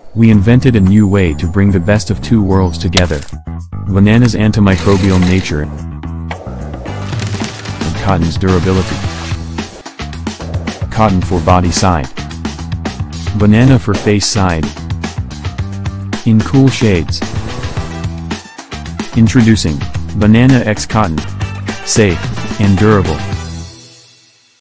We invented a new way to bring the best of two worlds together. Banana's antimicrobial nature and cotton's durability. Cotton for body side. Banana for face side. In cool shades. Introducing Banana X Cotton. Safe and durable.